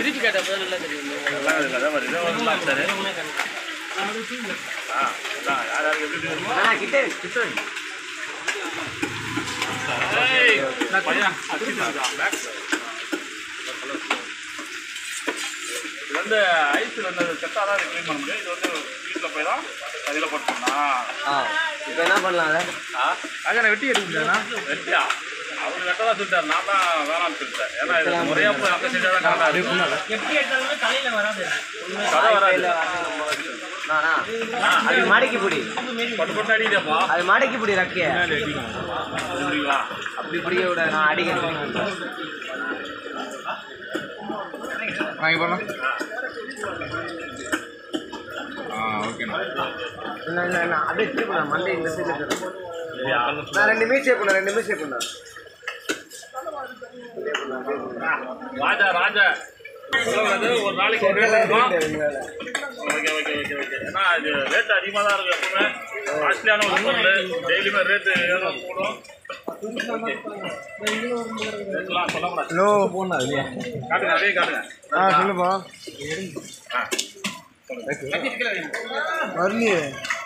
திருப்பி கேட்ட அப்போ நல்லா தெரியும். நல்லா இருக்குது அதே மாதிரி இதை வரலாம் சார். யார் யாருக்கு எப்படி கிட்டே பையன் இது வந்து ஐஸில் வந்து செட்டாக தான் க்ளீன் பண்ண முடியும். இது வந்து வீட்டில் போய் தான் அதில் போட்டோம்னா இப்போ என்ன பண்ணலாம் அதை? அதான் வெட்டி எடுக்க முடியாதுண்ணா. வெட்டியா அவர் வெட்டதான் சொல்லிட்டார். நான் தான் வேணாம்னு சொல்லிட்டேன். ஏன்னா இது முறையாக போய் அந்த செஞ்சால் தான் கரெக்டாக இருக்கும். எப்படி எடுத்தாலும் தலையில் வராது. கதை வராது. அது மடக்கி பிடி. பட்டு போட்டு அடிக்கிட்டேப்பா. அது மடக்கி பிடி ரக்கைய. அப்படிங்களா? அப்படி பிடிக்க விட நான் அடிக்கிறேன். வாங்கி போடலாம். ஓகேண்ணா. இல்லை அப்படியே திருப்பி நான் மண்டே இந்த சைடில் நான் 2 மீட் சேப் பண்ணேன். 2 மீட் சேப் பண்ணேன். ராஜா ராஜா ஒரு நாளைக்கு ஒரு ரேட் இருக்கும். Okay okay okay okay. ஏன்னா இது ரேட் அதிகமாக தான் இருக்கும். எப்பவுமே காஸ்ட்லியான ஒரு பொருள் டெய்லியுமே ரேட்டு ஏறும் கூடும். ரேட்லாம் சொல்லக்கூடாது. ஹலோ போனா இல்லையா? காட்டுங்க அதே காட்டுங்க. சொல்லுப்பா. வரலையே.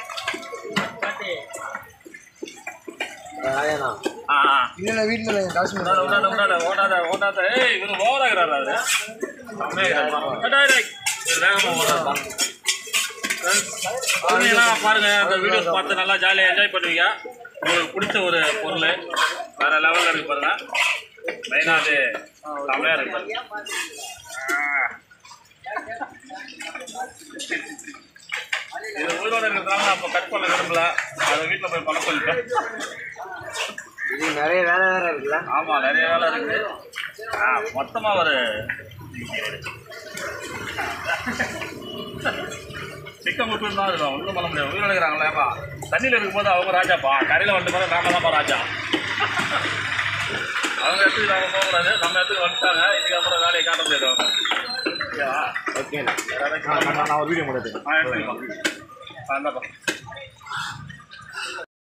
இல்லை வீட்டில் காசு ஓடாத ஓடாத. ஏய் இவரு ஓவராகிறாரு. அது வேகமாக ஓடாதான். குழந்தைங்களாம் பாருங்க அந்த வீடியோஸ் பார்த்து நல்லா ஜாலியாக என்ஜாய் பண்ணுவீங்க. உங்களுக்கு பிடிச்ச ஒரு பொருள் வேற லெவலில் இருக்கு பாருங்க. மெயினாக அது செம்மையாக இருக்கு பாருங்க. இது உயிரோடு இருக்கிறதுனால நான் இப்போ கட் பண்ண விரும்பல. அதை வீட்டில் போய் பண்ண சொல்லிட்டேன். இது நிறைய வேலை வேற இருக்குல்ல? ஆமாம் நிறைய வேலை இருக்குது. மொத்தமாக ஒரு சிக்கன் முட்டு தான் இருக்கும். ஒன்றும் பண்ண முடியாது. உயிரோடு இருக்கிறாங்களேப்பா. தண்ணியில் இருக்கும்போது அவங்க ராஜாப்பா. கரையில் வந்துட்டு போது நாம தான்ப்பா ராஜா. அவங்க இடத்துக்கு நாம போகக்கூடாது. நம்ம இடத்துக்கு வந்துட்டாங்க. இதுக்கப்புறம் வேலையை காட்ட முடியாது அவங்க. ஓகேவா? ஓகே. நான் ஒரு வீடியோ எடுத்துக்கலாம். எடுத்துக்கலாம். இந்தாப்பா.